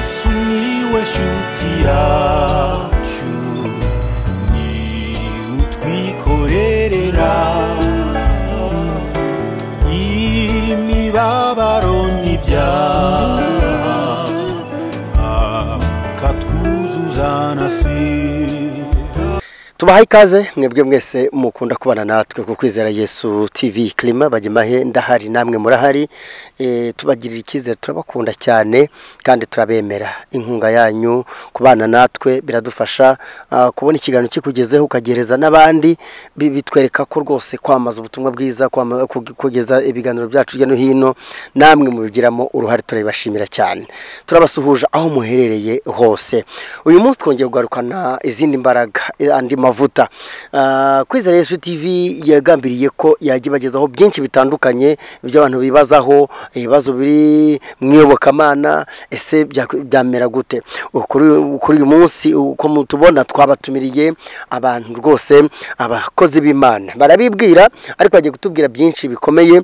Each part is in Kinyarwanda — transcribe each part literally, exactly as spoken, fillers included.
Yesu niwe shuti yacu ni utwikorerera imibabaro n'ibyaha akatwuzuza na sida. Tubahaye ikaze mwebwe mwese mukunda kubana natwe ku Kwizera Yesu T V. Klima Bagimahe ndahari namwe murahari. E, tubagirira ikizere, turabakunda cyane kandi turabemera. Inkunga yanyu kubana natwe biradufasha uh, kubona ikiganiro kikugezeho ukagereza n'abandi, bitwereka ko rwose kwamaza ubutumwa bwiza, kugeza ibiganiro byacu hirya no hino namwe mubigiramo uruhare, turabashimira cyane. Turabasuhuje aho muherereye hose. Uyu munsi twongeye kugarukana izindi mbaraga, andi mavuta. Uh, Kwizera Yesu T V yagambiriye ko yagibagezaho byinshi bitandukanye ibyo abantu bibazaho, ibibazo biri mwiyobokamana, ese byamera gute. Kuri uyu munsi uko mutubona twabatumiriye abantu rwose abakozi b'Imana, barabibwira ariko bagiye kutubwira byinshi bikomeye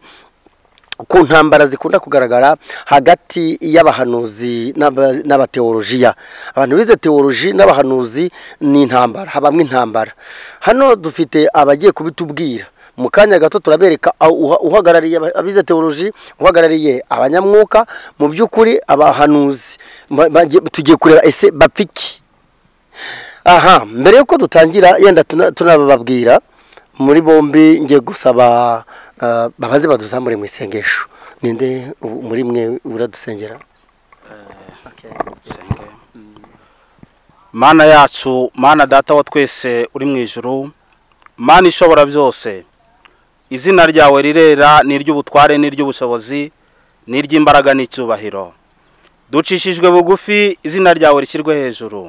ku ntambara zikunda kugaragara hagati y'abahanuzi n'abateolojiya. Abantu bize teoloji n'abahanuzi ni intambara, habamwe intambara. Hano dufite abagiye kubitubwira mu kanya gato, turabereka uhagarariye abize teoloji, uhagarariye abanyamwuka. Mu by'ukuri abahanuzi tugiye kureba ese bapfiki. Aha, mbere yuko dutangira yenda tunababwira muri bombi, ngiye gusaba Uh, babanze baduzamure mu isengesho. Ninde muri mwe uradusengera? Uh, okay. mm. Mana yacu, Mana data wa twese uri mu ijuru, Mana ishobora byose, izina ryawe rirera, ni ry'ubutware, ni ry'ubushobozi, ni ry'imbaraga n'icyubahiro. Ducishijwe bugufi, izina ryawe rishyirwe hejuru.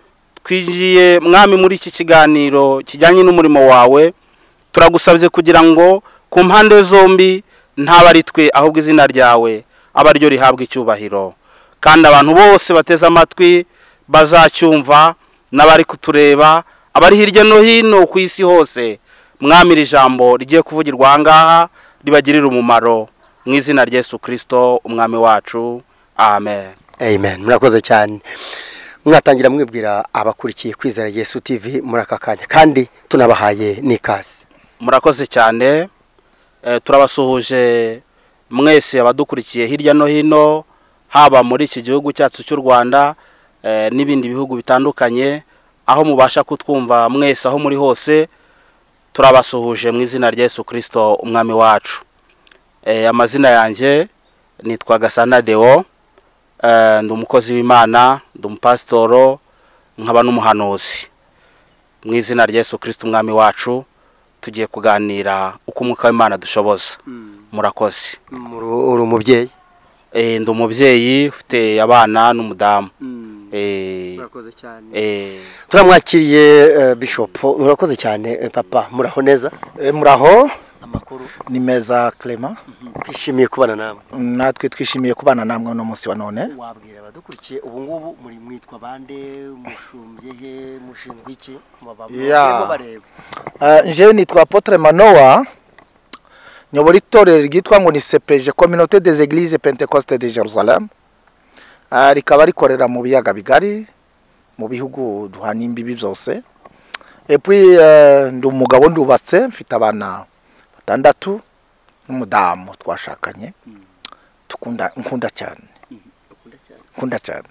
Twijiye mwami muri iki kiganiro kijyanye n'umurimo wawe, turagusabye kugira ngo ku mpande zombi ntaba ari twe ahubwo izina ryawe aba ryo rihabwa icyubahiro, kandi abantu bose bateze amatwi bazacyumva, n'abari kutureba abari hirya no hino ku isi hose. Mwami iri jambo rigiye kuvugirwa ahangaha ribagirira umumaro, mu izina rya Yesu Kristo umwami wacu, amen. Amen. Murakoze cyane. Mwatangira mwibwira abakurikiye Kwizera Yesu T V muri aka kanya, kandi tunabahaye n'ikaze. Murakoze cyane. E, turabasuhuje mwese abadukurikiye hirya no hino, haba muri iki gihugu cyacu cy'u Rwanda e, n'ibindi bihugu bitandukanye, aho mubasha kutwumva mwese aho muri hose. Turabasuhuje mu izina rya Yesu Kristo umwami wacu. E, amazina yanjye nitwa Gasana Deo, e, ndi umukozi w'Imana, ndi umupasitoro, nkaba n'umuhanuzi. Mu izina rya Yesu Kristo umwami wacu tugiye kuganira uko umwuka w'Imana dushoboza. mm. Murakoze. Uri umubyeyi? Eh, ndi umubyeyi ufite abana n'umudamu. mm. eh Murakoze cyane. eh turamwakiriye uh, Bishop. Murakoze cyane. uh, papa muraho neza? Eh, muraho. Amakuru ni meza Clement. Twishimiye kubana namwe. Natwe twishimiye kubana namwe no munsi wa none. Wabwira abadukurikiye ubu ngubu muri mwitwa bande, mushumbye he, mushinzwe iki? Yeah. Uh, nje nitwa Apotre Manoa, nyobora itorero ryitwa ngo ni C P G, Communauté des Églises Pentecôtales de Jérusalem. Uh, rikaba rikorera mu biyaga bigari mu bihugu duhana imbibi byose. Et puis uh, ndi umugabo ndubatse, mfite abana batandatu n'umudamu twashakanye. mm. Tukunda nkunda cyane. mm. Nkunda cyane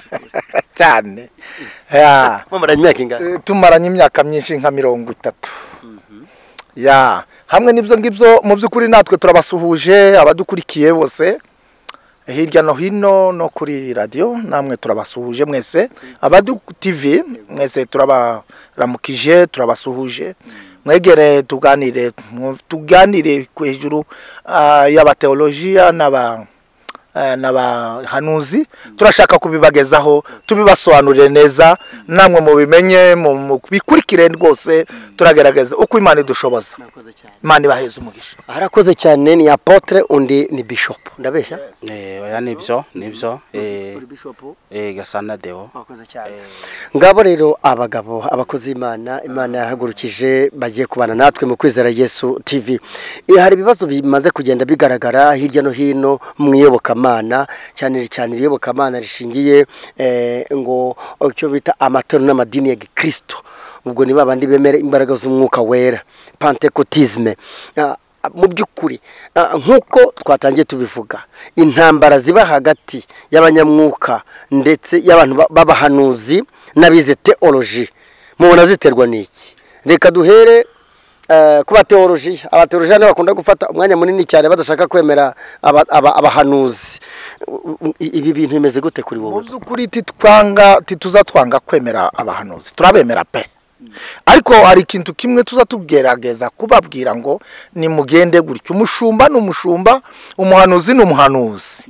cyane. Ya mumaranye imyaka ingahe? Tumaranye imyaka myinshi nka mirongo itatu. mhm ya hamwe nibyo ngibyo. Mu by'ukuri natwe turabasuhuje abadukurikiye bose hirya no hino no kuri radio, namwe turabasuhuje mwese abadu T V mwese, turabaramukije, turabasuhuje. Mwegere tuganire tuganire ku hejuru uh, y'abateolojiya n'aba n'abahanuzi. Turashaka kubibagezaho, tubibasobanurire neza, namwe mu bimenye mu bikurikire rwose. Turagerageza uko Imana idushoboza. Imana ibaheze umugisha. Arakoze cyane. Ni Apotre, undi ni Bishop, ndabeshya? eh oya nibyo nibyo. eh eh Gasana Deo. Arakoze cyane. Ngabo rero abagabo abakozi Imana Imana yahagurukije bagiye kubana natwe mu Kwizera Yesu T V. E, hari ibibazo bimaze kugenda bigaragara hirya no hino mu iyobokamana. iyobokamana cyane cyane iyobokamana rishingiye eh, ngo icyo bita amatorero n'amadini ya Gikristo. Ubwo ni babandi bemera imbaraga z'umwuka wera, Pentecotisme. Uh, mu by'ukuri uh, nkuko twatangiye tubivuga, intambara ziba hagati y'abanyamwuka ndetse y'abantu b'abahanuzi n'abize theology, mubona ziterwa n'iki? Reka duhere Uh, kuba teology. Abateologiya bakunda gufata umwanya munini cyane badashaka kwemera abahanuzi. Ibi bintu bimeze gute kuri wowe? Mu by'ukuri titwanga tituza twanga kwemera abahanuzi, turabemera pe. Ariko hari ikintu kimwe tuza tugerageza kubabwira ngo ni mugende gutyo. Umushumba n'umushumba, umuhanuzi n'umuhanuzi.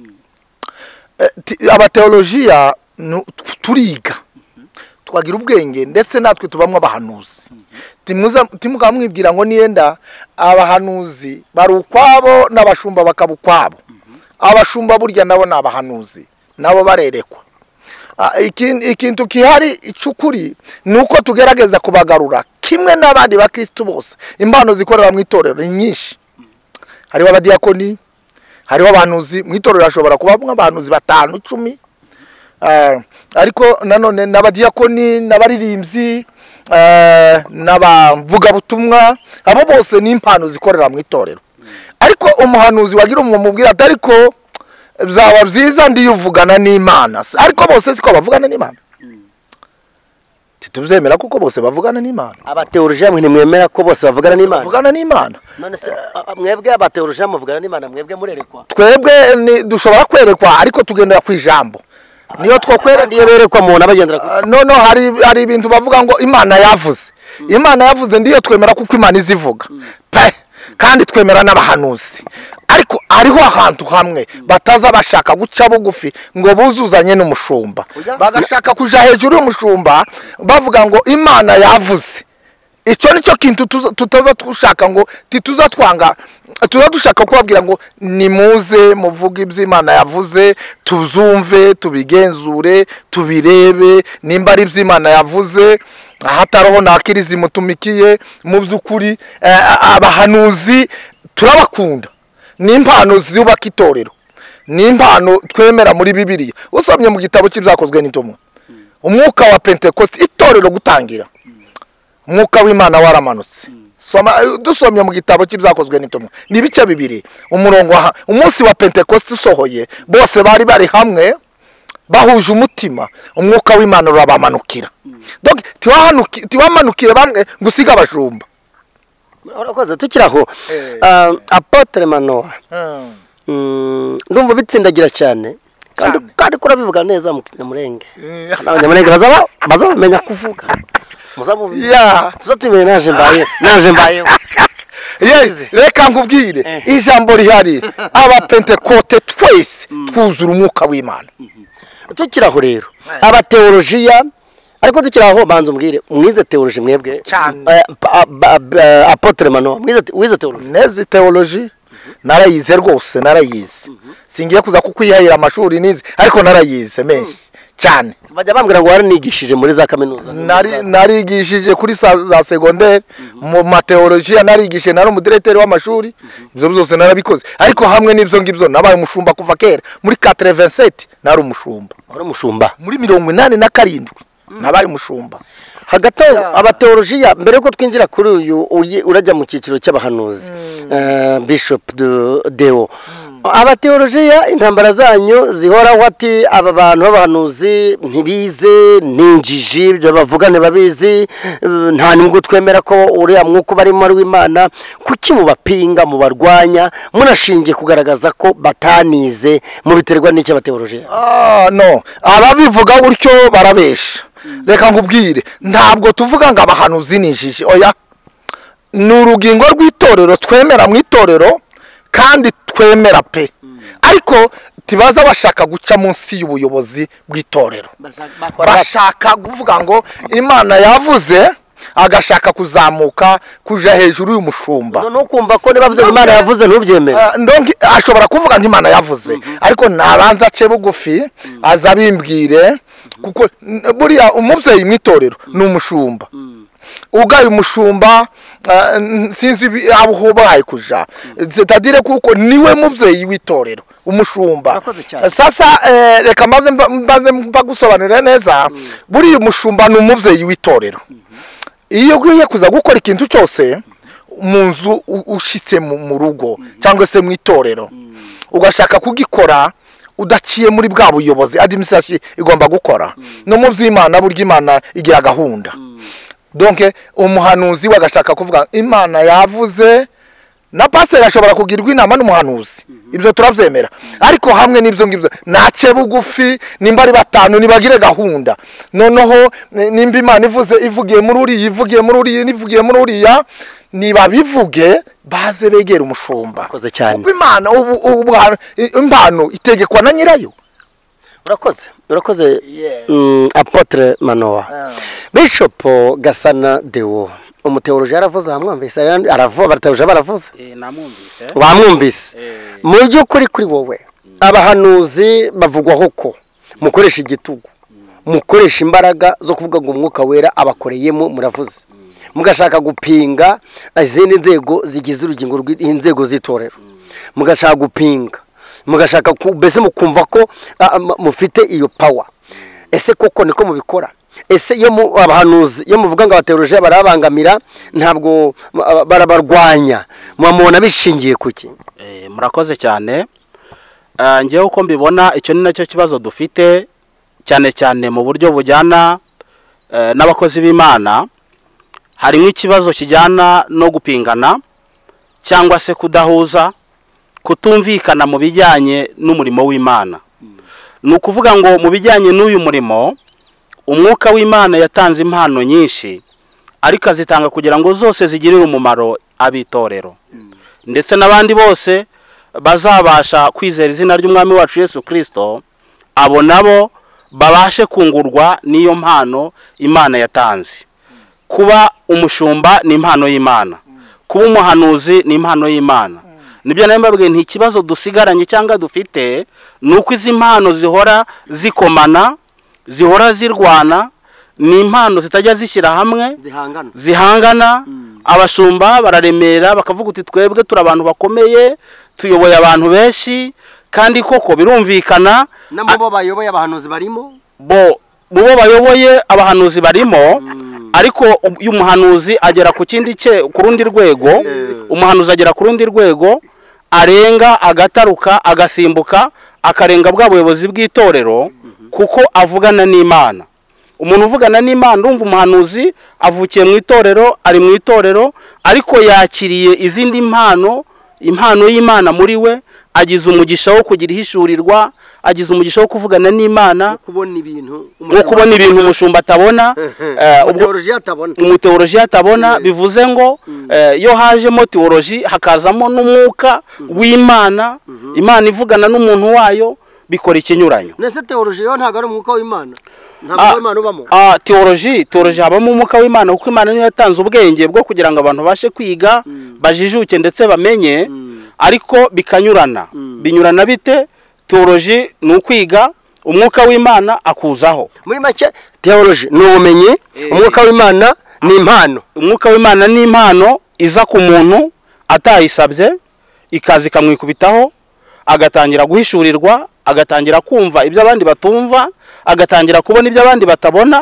Uh, abateologiya turiga, twagira ubwenge ndetse natwe tubamwe abahanuzi. Timuza timuga mwibwira ngo niyenda abahanuzi bari ukwabo n'abashumba bakabukwabo. Abashumba burya nabo nabahanuzi nabo barerekwa. Ikintu kihari icukuri nuko tugerageza kubagarura kimwe n'abandi ba Kristo bose. Impano zikorera mu itorero nyinshi. Hariho abadiakoni, hariho abahanuzi mu itorero, ashobora kuba abahanuzi batanu icumi. Uh, ariko nanone n'abadiakoni n'abaririmbyi uh, n'abavuga butumwa, abo bose ni impano zikorera mu itorero. Ariko umuhanuzi wagira umumubwira ati ariko byaba byiza ndi yuvugana n'Imana, ariko bose siko bavugana n'Imana. Titubyemera kuko bose bavugana n'Imana. Abateologiya mwe ntimwemera ko bose bavugana n'Imana? Bavugana n'Imana. None se mwebwe abateologiya muvugana n'Imana, mwebwe murerekwa? Twebwe dushobora kwerekwa ariko tugendera ku ijambo. Niyo twokwera ndiye berekwa mu nabagendera uh, no no hari hari ibintu bavuga ngo Imana yavuze. Mm. Imana yavuze ndiye twemera kuko Imana izivuga. Mm. Pe kandi twemera n'abahanuzi. Ariko ariho ahantu hamwe bataza bashaka guca bugufi ngo buzuzanye n'umushumba. Bagashaka kuja hejuru y'umushumba bavuga ngo Imana yavuze. Icyo nicyo kintu tutaza tushaka ngo tituza twanga, tuza dushaka kubabwira ngo nimuze muvuge iby'Imana yavuze, tuzumve, tubigenzure, tubirebe nimba ari iby'Imana yavuze, ahataroho nakirizi mutumikiye. Mu by'ukuri abahanuzi turabakunda, n'impano zubaka itorero, n'impano twemera muri Bibiliya. Usomye mu gitabo cy'ibyakozwe n'intumwa, umwuka wa Pentecost itorero gutangira, umwuka w'Imana waramanutse. Soma dusomye mu gitabo cy'ibyakozwe n'intumwa ni bice bibiri, umurongo wa umunsi wa Pentecost usohoye, bose bari bari hamwe bahuje umutima, umwuka w'Imana urabamanukira. Donc tiwahanuki tiwamanukire bamwe gusiga abashumba. Urakoze tukiraho Apotre Manoa. Mm, ndumva bitsindagira cyane kandi kandi kurabivuga neza mu Kinyamurenge. Abanyamurenge bazaba bazamenya kuvuga. Muzamu ya tuzatumye naje mbaye naje mbaye. Yes, reka nkubwire ijambo rihari aba Pentecote twese twuzura umwuka w'Imana. Tukiraho rero abateologiya, ariko tukiraho banza umbwire mwize theology mwebwe cyane. Apotre Manoa mwize wize theology? Neze theology narayize rwose, narayize. Singiye kuza kukwihahira amashuri nize, ariko narayize menshi cyane. Bajya bambwira ngo waranigishije muri za kaminuza? Nari narigishije kuri za secondaire, mu mateologiya narigishije, nari umudirecteur w'amashuri. Ibyo byose narabikoze, ariko hamwe n'ibyo ngibyo nabaye umushumba kuva kera. Muri quatre-vingt-sept nari umushumba. Wari umushumba? Muri mirongo inani na karindwi nabaye umushumba. Hagati abateologiya, mbere yuko twinjira kuri uyu urajya mu cyiciro cy'abahanuzi, Bishop Deo, abateologiya intambara zanyu zihora wati aba bantu b'abahanuzi ntibize, ninjiji byo bavugane babizi, nta nubwo twemera ko uriya mwuko barimo ari w'Imana. Kuki mubapinga, mubarwanya, munashingiye kugaragaza ko batanize, mubiterwa n'icyo abateologiya? Ah no, ababivuga gutyo barabesha. Reka nkubwire, ntabwo tuvuga ngo abahanuzi ninjiji, oya. Nurugingo rw'itorero, twemera mu itorero kandi twemera pe. Ariko tibaza bashaka guca munsi y'ubuyobozi bw'itorero. Bashaka kuvuga ngo Imana yavuze, agashaka kuzamuka kuja hejuru y'umushumba. No kumva ko nibavuze Imana yavuze ntubyemere. Ndongi ashobora kuvuga ngo Imana yavuze, ariko nabanza ace bugufi azabimbwire, kuko buriya umubyeyi mu itorero ni umushumba. ugaye umushumba uh, sinzi abo bahaye kuja c'est-à-dire kuko niwe muvyeyi w'itorero umushumba sasa eh, reka maze mbaze mbagusobanurira neza mm. buri umushumba n'umuvyeyi w'itorero mm -hmm. iyo guye kuza gukora ikintu cyose munzu ushitse mu rugo mm -hmm. cyangwa se mu itorero mm -hmm. ugashaka kugikora udaciye muri bwa buyobozi administration igomba gukora mm. no mu vy'Imana burya Imana igira gahunda mm. donc umuhanuzi wagashaka kuvuga Imana yavuze na pastor ashobora kugirwa inama n'umuhanuzi mm -hmm. ibyo turavyemera mm. ariko hamwe n'ibyo ngibyo nace bugufi nimba ari batanu nibagire gahunda noneho nimba Imana ivuze ivugiye muri uri ivugiye muri uri nivugiye muri uri ya niba bivuge baze begera umushumba koze cyane ubu Imana ubu impano itegekwa na nyirayo urakoze urakoze yeah. mm, Apotre Manoa uh. Bishop Gasana Deo umuteoloji aravuze hamwumvise aravuga barateoloji baravuze eh namwumvise bamwumvise mu byo kuri kuri wowe abahanuzi bavugwaho ko mukoresha igitugu mukoresha imbaraga zo kuvuga ngo umwuka wera abakoreyemo muravuze mugashaka gupinga izindi nzego zigize urugingo rw'inzego z'itorero mugashaka gupinga mugashaka bese mukumva ko mufite iyo power ese koko niko mubikora ese iyo abahanuzi iyo muvuga ngo abateoloji barabangamira ntabwo barabarwanya mumubona bishingiye kuki eh murakoze cyane ngiye uko mbibona icyo ni nacyo kibazo dufite cyane cyane mu buryo bujyana n'abakozi b'Imana harimo ikibazo kijyana no gupingana cyangwa se kudahuza kutumvikana mu bijyanye n'umurimo w'Imana ni ukuvuga ngo mu bijyanye n'uyu murimo umwuka w'Imana yatanze impano nyinshi ariko azitanga kugira ngo zose zigirire umumaro abitorero ndetse n'abandi bose bazabasha kwizera izina ry'umwami wacu Yesu Kristo abo nabo babashe kungurwa n'iyo mpano Imana yatanze kuba umushumba ni impano y'Imana kuba umuhanuzi ni impano y'Imana nibyo nambabwiye nti kibazo dusigaranye cyangwa dufite nuko izi impano zihora zikomana zihora zirwana ni impano zitajya zishyira hamwe zihangana zihangana mm. abashumba bararemera bakavuga uti twebwe turi abantu bakomeye tuyoboye abantu benshi kandi koko birumvikana nabo bayoboye abahanuzi barimo bo bo bayoboye abahanuzi barimo mm. ariko uyu muhanuzi agera ku kindi cye ku rundi rwego yeah. umuhanuzi agera ku rundi rwego arenga agataruka agasimbuka akarenga bwa buyobozi bw'itorero mm -hmm. kuko avugana n'Imana umuntu uvugana n'Imana ndumva umuhanuzi avukiye mu itorero ari mu itorero ariko yakiriye izindi impano impano y'Imana muri we agize umugisha wo kugira ihishurirwa agize umugisha wo kuvugana n'Imana kubona ibintu no kubona ibintu umushumba atabona umuteoloji atabona umuteoloji atabona bivuze ngo yo hajemo teoloji hakazamo n'umwuka w'Imana Imana ivugana n'umuntu wayo bikora ikinyuranyo nese teoloji yo ntago ari umwuka w'Imana ntabwo Imana ubamo ah teoloji teoloji habamo umwuka w'Imana kuko Imana niyo yatanze ubwenge bwo kugira ngo abantu bashe kwiga bajijuke ndetse bamenye ariko bikanyurana binyurana bite teoloji ni ukwiga umwuka w'Imana akuzaho muri make teoloji ni ubumenyi umwuka w'Imana ni impano umwuka w'Imana ni impano iza ku muntu atayisabye ikazi kamwikubitaho agatangira guhishurirwa agatangira kumva ibyo abandi batumva agatangira kubona ibyo abandi batabona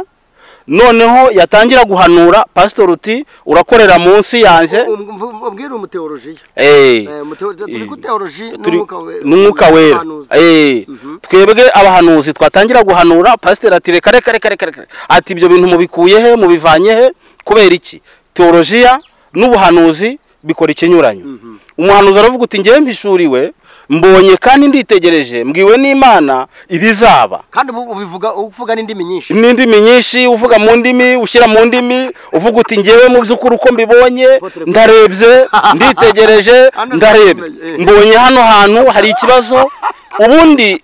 noneho yatangira guhanura pastor uti urakorera munsi yanjye ubwira umuteoloji eh turi ku teoloji n'umwuka wera eh twebwe abahanuzi twatangira guhanura pastor ati reka reka reka reka ati ibyo bintu mubikuye he mubivanye he kubera iki teolojiya n'ubuhanuzi bikora ikinyuranyo umuhanuzi aravuga uti ngiye mpishuriwe mbonye kandi nditegereje mbwiwe n'Imana ibizaba kandi ubivuga uvuga n'indimi nyinshi n'indimi nyinshi uvuga mu ndimi ushyira mu ndimi uvuga uti ngewe mu by'ukuri uko mbibonye ndarebye nditegereje ndarebye mbonye hano hantu hari ikibazo ubundi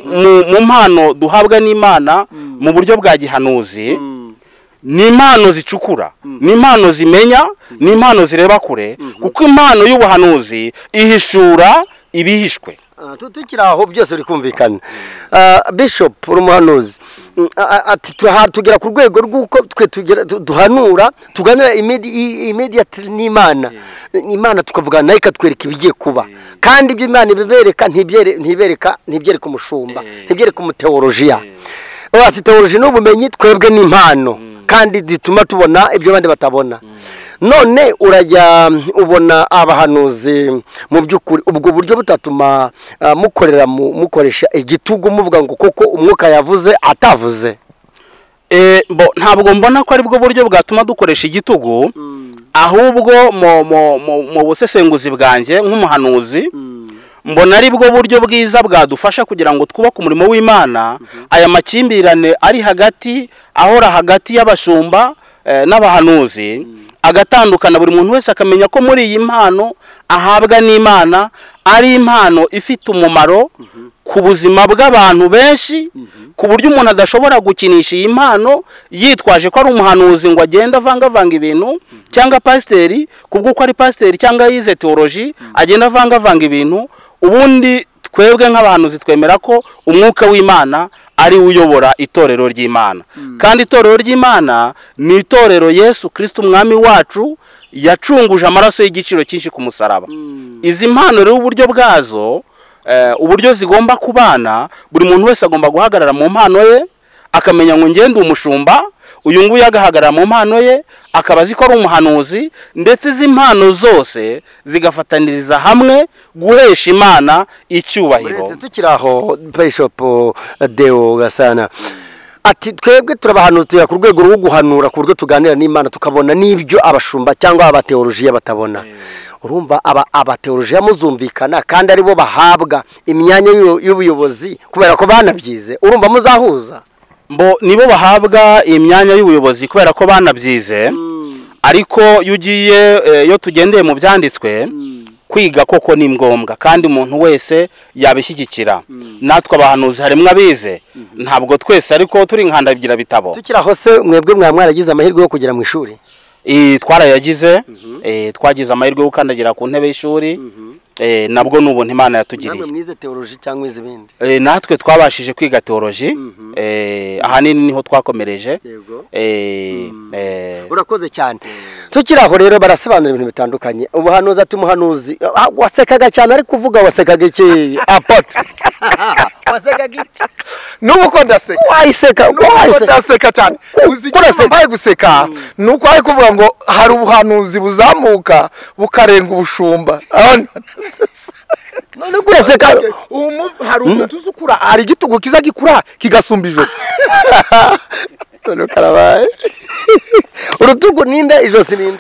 mu mpano duhabwa n'Imana mu buryo bwa gihanuzi ni impano zicukura ni impano zimenya ni impano zireba kure kuko impano y'ubuhanuzi ihishura ibihishwe tukiri aho byose biri kumvikana Bishop uri umuhanuzi ati tugera ku rwego rw'uko twe duhanura tuganira immediately n'Imana Imana tukavugana nayo ikatwereka ibigiye kuba kandi ibyo Imana ibibereka ntibereka ntibyereka umushumba ntibyereka umuteolojiya ati teoloji n'ubumenyi twebwe n'impano kandi dituma tubona ibyo bandi batabona none urajya ubona abahanuzi mu by'ukuri ubwo buryo butatuma mukorera mukoresha igitugu muvuga ngo koko umwuka yavuze atavuze eh bo ntabwo mbona ko ari bwo buryo bwatuma dukoresha igitugu ahubwo mu busesenguzi bwanjye nk'umuhanuzi mbona ari bwo buryo bwiza bwadufasha kugira ngo twubake umurimo w'Imana aya makimbirane ari hagati ahora hagati y'abashumba n'abahanuzi agatandukana buri muntu wese akamenya ko muri iyi mpano ahabwa n'Imana ari impano ifite umumaro ku buzima bw'abantu benshi ku buryo umuntu adashobora gukinisha iyi mpano yitwaje ko ari umuhanuzi ngo agenda avangavanga ibintu cyangwa pasiteri kubwo ko ari pasiteri cyangwa yize teoloji agenda avangavanga ibintu ubundi twebwe nk'abahanuzi twemera ko umwuka w'Imana ari uyobora itorero ry'Imana kandi itorero ry'Imana ni itorero Yesu Kristo umwami wacu yacunguje amaraso y'igiciro cyinshi ku musaraba izi mpano rero uburyo bwazo uburyo zigomba kubana buri muntu wese agomba guhagarara mu mpano ye akamenya ngo ngende umushumba uyu nguyu agahagarara mu mpano ye akaba azi ko ari umuhanuzi ndetse izi mpano zose zigafataniriza hamwe guhesha Imana icyubahiro tukiraho Bishop Deo Gasana ati twebwe turabahanuzi ku rwego rwo guhanura ku buryo tuganira n'Imana tukabona n'ibyo abashumba cyangwa abateolojiya batabona urumva aba abateolojiya muzumvikana kandi aribo bahabwa imyanya y'ubuyobozi kubera ko banabyize urumva muzahuza mbo nibo bahabwa imyanya y'ubuyobozi kubera ko banabyize ariko yugiye yo tugendeye mu byanditswe kwiga koko ni ngombwa kandi umuntu wese yabishyigikira natwe abahanuzi harimo abize ntabwo twese ariko turi nkandagira bitabo tukiraho se mwebwe mwa mwaragize amahirwe yo kugera mu ishuri eh twarayagize eh twagize amahirwe yo gukandagira ku ntebe y'ishuri eh nabwo n'ubuntu Imana yatugiriye namwe mwize teoloji cyangwa izibindi eh natwe twabashije kwiga teoloji eh ahanini niho twakomereje eh eh urakoze cyane tukiraho rero barasobanura ibintu bitandukanye ubuhanuzi ati umuhanuzi wasekaga cyane ari kuvuga wasekaga iki apotre wasekaga iki nuko ndaseka wayiseka ndaseka cyane uzikora guseka nuko ari kuvuga ngo hari ubuhanuzi buzamuka bukarenga ubushumba none kuraseka hari umuntu uzukura hari igitugu kiza gikura kigasumba ijosi none karabaye urutugu ninde ijosi ninde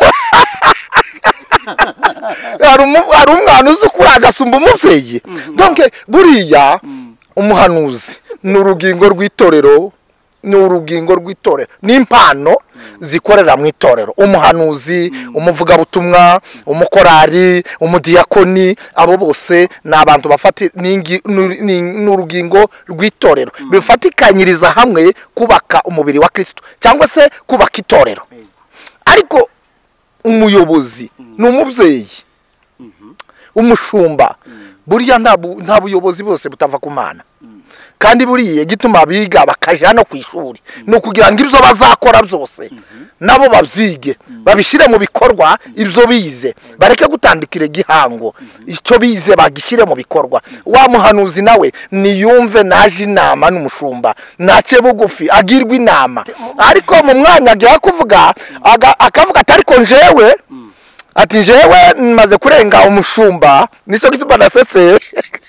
hari umwana uzukura agasumba umubyeyi donc buriya umuhanuzi ni urugingo rw'itorero ni urugingo rw'itorero n'impano zikorera mu itorero umuhanuzi umuvugabutumwa umukorari umudiyakoni abo bose ni abantu bafata n'urugingo rw'itorero bifatikanyiriza hamwe kubaka umubiri wa Kristo cyangwa se kubaka itorero ariko umuyobozi ni umubyeyi umushumba buriya nta buyobozi bose butava ku Mana kandi buriye gituma biga bakaja no kwishuri no kugira ngo ibyo bazakora byose nabo bavyige babishire mu bikorwa ibyo bize bareke gutandikira gihango icyo bize bagishire mu bikorwa wa muhanuzi nawe niyumve naje inama n'umushumba nace bugufi agirwa inama ariko mu mwanya agiye kuvuga akavuga atari ko njewe ati njewe maze kurenga umushumba nico gituma nasetse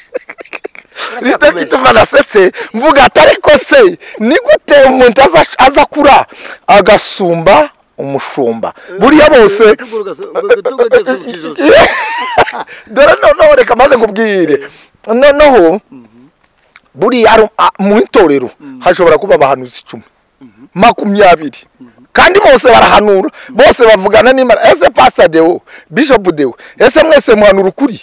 Nita kituma nasetse mvuga atari ko se ni gute umuntu aza kura agasumba umushumba buriya bose dore no reka maze ngubwire noneho buriya mu itorero hashobora kuba abahanuzi icumi makumyabiri kandi bose barahanura bose bavugana n'Imana ese Pastor Deo Bishop Deo ese mwese muhanura ukuri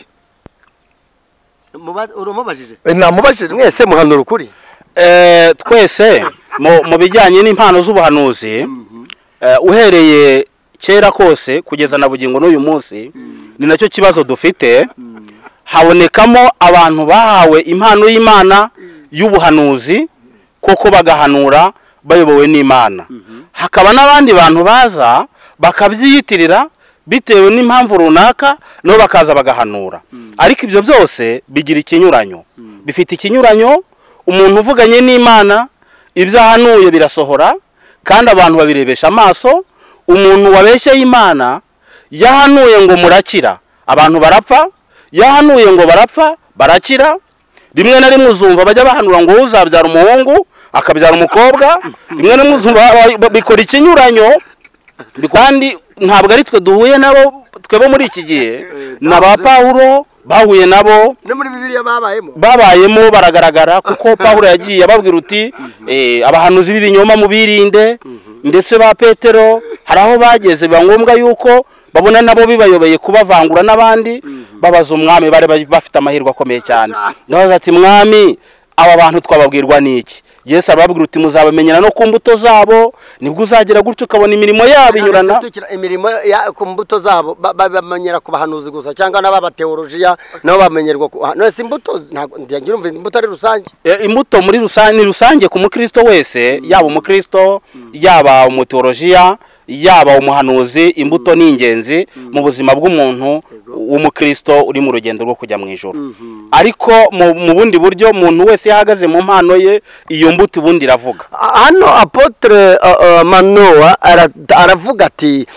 urumubajije namubajije mwese muhanura ukuri eh twese mu bijyanye n'impano z'ubuhanuzi uhereye kera kose kugeza na bugingo n'uyu munsi ni nacyo kibazo dufite habonekamo abantu bahawe impano y'Imana y'ubuhanuzi koko bagahanura bayobowe n'Imana. Hakaba n'abandi bantu baza bakabyiyitirira bitewe n'impamvu runaka no bakaza bagahanura. Ariko ibyo byose bigira ikinyuranyo, bifite ikinyuranyo. Umuntu uvuganye n'Imana ibyo ahanuye birasohora kandi abantu babirebesha amaso. Umuntu wabeshye Imana yahanuye ngo murakira, abantu barapfa. Yahanuye ngo barapfa, barakira. Rimwe na rimwe uzumva bajya bahanura ngo uzabyara umuhungu akabyara umukobwa. Rimwe na rimwe uzumva bikora ikinyuranyo. Kandi ntabwo ari twe duhuye nabo, twebo muri iki gihe na ba Pawulo bahuye nabo, no muri Bibiliya babayemo babayemo baragaragara, kuko Pawulo yagiye ababwira uti eh abahanuzi b'ibinyoma mubirinde. Ndetse ba Petero hari aho bageze biba ngombwa yuko babona nabo bibayobeye kubavangura n'abandi. Babaza umwami, bari bafite amahirwe akomeye cyane. Nabaza ati mwami, aba bantu twababwirwa n'iki? Yesu arababwira uti muzabamenyana no ku mbuto zabo, nibwo uzagira gutyo ukabona imirimo yabo inyurana. Imirimo ya ku mbuto zabo bamenyera ku bahanuzi gusa cyangwa n'aba teologiya nabo bamenyerwa. No si imbuto, ngira umva imbuto ari rusange. Imbuto muri rusange ni rusange ku mukristo wese, yaba umukristo yaba umuteologiya yaba umuhanuzi. Imbuto ni ingenzi mu buzima bw'umuntu w'umukristo uri mu rugendo rwo kujya mu ijuru. Ariko mu bundi buryo umuntu wese yahagaze mu mpano ye, iyo mbuto ubundi iravuga. Hano Apotre Manoa aravuga ati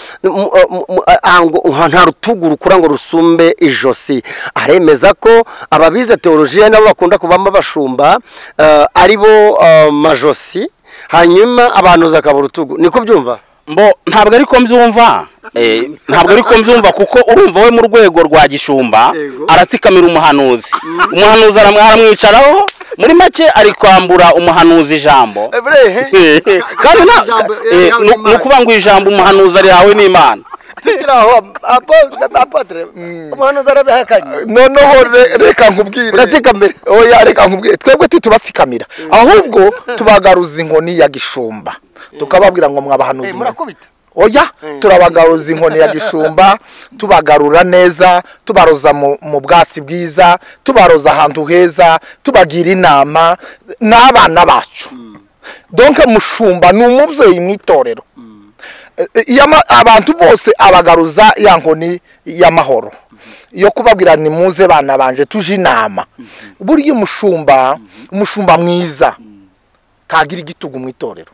nta rutugu rukura ngo rusumbe ijosi. Aremeza ko ababize teologiya nabo bakunda kubamo abashumba aribo majosi, hanyuma abantu zakaba urutugu. Niko byumva? Mbo ntabwo ariko mbyumva, eh ntabwo ariko mbyumva, kuko urumva we mu rwego rwa gishumba aratsikamira umuhanuzi. Umuhanuzi aramwicaraho, muri make ari kwambura umuhanuzi ijambo. Kandi no kubanga ijambo umuhanuzi ari hawe n'Imana. Tikiraho Apotre umuhanuzi arabihakanye. Noneho reka nkubwire, uratsikamira. Oya reka nkubwire, twebwe titubatsikamira, ahubwo tubagaruza inkoni ya gishumba tukababwira ngo mwabahanuzi murakubita. Oya turabagaruza inkoni ya gishumba, tubagarura neza, tubaroza mu bwatsi bwiza, tubaroza ahantu heza, tubagira inama n'abana bacu. Donc mushumba ni umubyeyi mwitorero. Abantu bose abagaruza ya nkoni y'amahoro yo kubabwira ni muze bana banje tuje inama. Buriya umushumba, umushumba mwiza tagira igitugu mwitorero.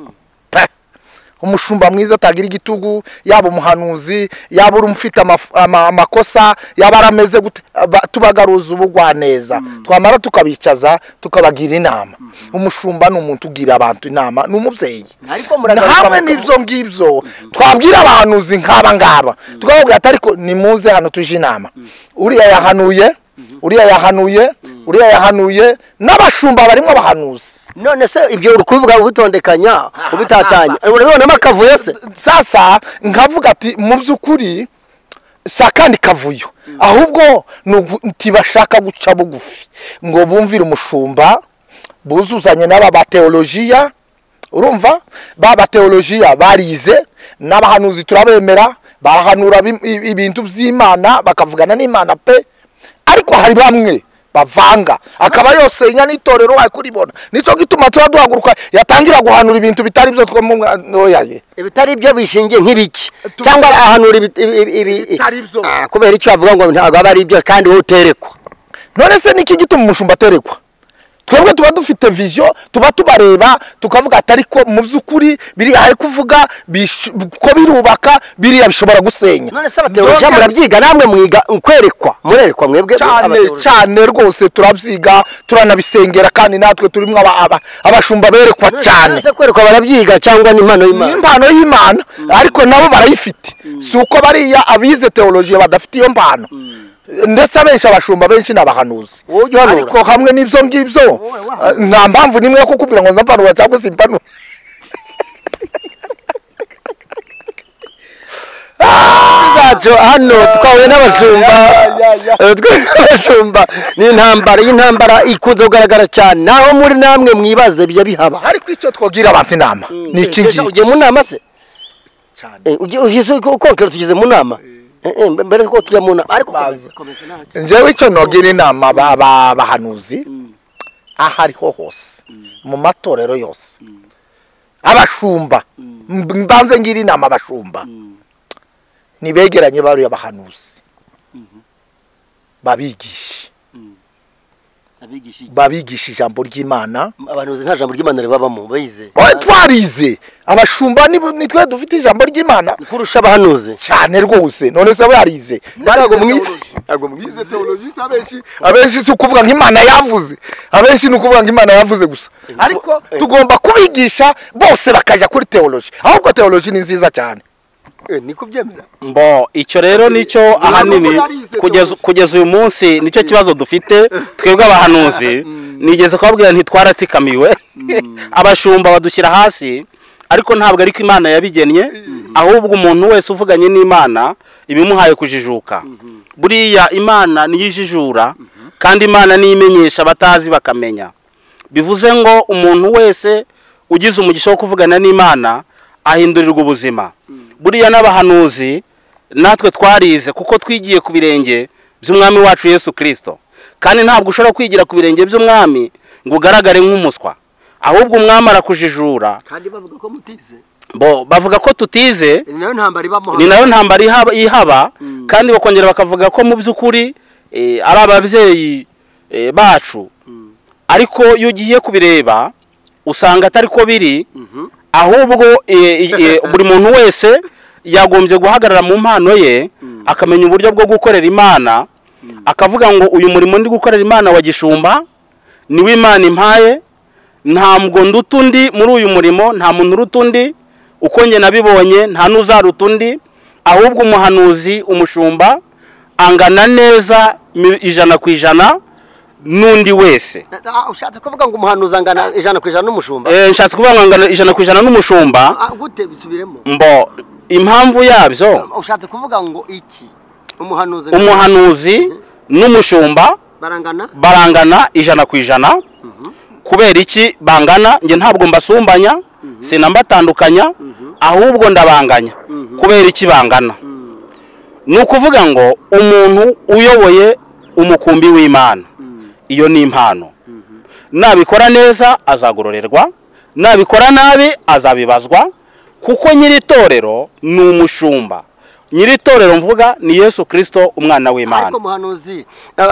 Umushumba mwiza tagira igitugu, yaba umuhanuzi yaba uri umfite amakosa yaba arameze gute, tubagaruza ubugwa neza, twamara tukabicaza tukabagira inama. Umushumba ni umuntu ugira abantu inama, ni umubyeyi. Hamwe n'ibyo ngibyo twabwira abahanuzi nk'aba ngaba tukababwira ati ariko ni muze hano tuje inama. Uriya yahanuye, uriya yahanuye, uriya yahanuye, n'abashumba barimo abahanuzi. None se ibyo uri kuvuga ubutondekanya ubitatanya urabona makavuyo se? Sasa nkavuga ati mu byukuri sakandi kavuyo, ahubwo ntibashaka guca bugufi ngo bumvire umushumba, buzuzanye n'aba ba teologiya. Urumva baba teologiya barize, n'abahanuzi turabemera, barahanura ibintu by'Imana bakavugana n'Imana pe. Ariko hari bamwe bavanga akaba yose inyana itorero wakuribona. Nico gituma tuba duhaguruka yatangira guhanura ibintu bitari byo twoyaye, ibitari byo bishingiye nk'ibiki cyangwa ahanura ibi bitari byo. Kubera icyo avuga ngo ntabwo ari byo kandi wowe uterekwa. None se niki gituma umushumba aterekwa? Twebwe tuba dufite vision, tuba tubareba tukavuga ati ariko mu byukuri biri ari kuvuga ko birubaka biriya bishobora gusenya. None se abateologiya murabyiga namwe mwiga kwerekwa, murerekwa mwebwe cyane cyane rwose turabyiga turanabisengera, kandi natwe turimo aba abashumba berekwa cyane. None se kwerekwa barabyiga cyangwa ni impano y'Imana? Impano y'Imana, ariko nabo barayifite. Si uko bariya abize teologiya badafite iyo mpano. Ndetse abenshi abashumba benshi n'abahanuzi. Ariko hamwe n'ibyo ngibyo nta mpamvu nimwe yo kukubwira ngo nzampanura cyangwa simpanura. Zajo hano twawe n'abashumba, twabashumba ni intambara y'intambara ikunze kugaragara cyane. Naho muri namwe mwibaze bijya bihaba. Ariko icyo twogira abantu inama ni iki ngiye. Ugiye mu nama se? Cyane. Ugiye konkera tugize mu nama? Eh mbere ko tujya mu nama ariko njewe icyo nogira inama bahanuzi, ahariho hose mu matorero yose abashumba mbanze ngira inama abashumba nibegeranye bari abahanuzi babigisha babigisha ijambo ry'Imana. Abahanuzi nta jambo ry'Imana ribabamo bayize. Oye twarize abashumba nitwe dufite ijambo ry'Imana kurusha abahanuzi cyane rwose. None se barize ntago mwize ntago mwize theology abenshi abenshi si ukuvuga nk'Imana yavuze, abenshi ni ukuvuga nk'Imana yavuze gusa, ariko tugomba kubigisha bose bakaja kuri theology. Ahubwo theology ni nziza cyane. Niko byemera mbo icyo rero nicyo ahanini kugeza kugeza uyu munsi nicyo kibazo dufite twebwe abahanuzi. Nigeze kubabwira nti twaratsikamiwe abashumba badushyira hasi, ariko ntabwo ariko Imana yabigennye, ahubwo umuntu wese uvuganye n'Imana ibimuhaye kujijuka. Buriya Imana niyijijura kandi Imana niyimenyesha batazi bakamenya. Bivuze ngo umuntu wese ugize umugisha wo kuvugana n'Imana ahindurirwa ubuzima. Buriya n'abahanuzi natwe twarize kuko twigiye ku birenge by'umwami wacu Yesu Kristo, kandi ntabwo ushobora kwigira ku birenge by'umwami ngo ugaragare nk'umuswa, ahubwo umwami arakujijura. Kandi bavuga ko mutize, bo bavuga ko tutize, ni nayo ntambara ibamo, ni nayo ntambara ihaba, ihaba mm. kandi bakongera bakavuga ko mu by'ukuri e, ari ababyeyi e, bacu mm. ariko iyo ugiye kubireba usanga atari ko biri. mm -hmm. Ahubwo buri muntu wese yagombye guhagarara mu mpano ye akamenya uburyo bwo gukorera Imana, akavuga ngo uyu murimo ndi gukorera Imana wa gishumba ni w'Imana impaye, nta mgondo utundi muri uyu murimo, nta muntu urutundi uko nge nabibonye, nta nuzaruta undi, ahubwo umuhanuzi umushumba angana neza ijana ku ijana nundi wese. Ushatse kuvuga ngo umuhanuzi angana ijana ku ijana n'umushumba? Eh, nshatse kuvuga ngo angana ijana ku ijana n'umushumba. Gute bisubiremo? Mbo impamvu yabyo. Ushatse kuvuga ngo iki? Umuhanuzi umuhanuzi n'umushumba barangana barangana ijana ku ijana. Kubera iki bangana? Nge ntabwo mbasumbanya, sinambatandukanya, ahubwo ndabanganya. Kubera iki bangana? Nukuvuga ngo umuntu uyoboye umukumbi w'Imana, iyo ni impano. Nabikora neza azagororerwa, nabikora nabi azabibazwa, kuko nyiri torero ni umushumba. Nyiri torero mvuga ni Yesu Kristo umwana w'Imana. Ariko muhanuzi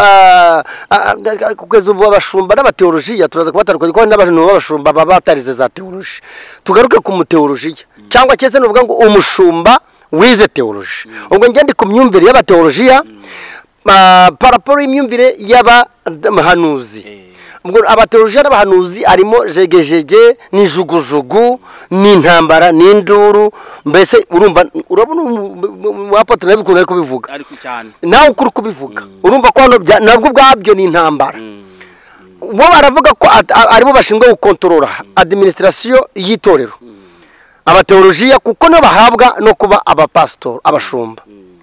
kugeza ubu abashumba n'abateolojiya turaza kubatarukanye ko n'abantu b'abashumba baba batarize za teoloji. Tugaruke ku muteolojiya cyangwa cyese nuvuga ngo umushumba wize teoloji. Ubwo ngende ku myumvire y'abateolojiya paraporo y'imyumvire y'abahanuzi. Ubwo abateolojiya n'abahanuzi arimo jegejege n'ijugujugu n'intambara n'induru, mbese urumva urabona wapotre nabikunda ariko bivuga ariko cyane nawe ukuri kubivuga urumva ko nabwo bwabyo ni intambara. Bo baravuga ko aribo bashinzwe gukontorora administration y'itorero abateolojiya, kuko no bahabwa no kuba abapastor abashumba.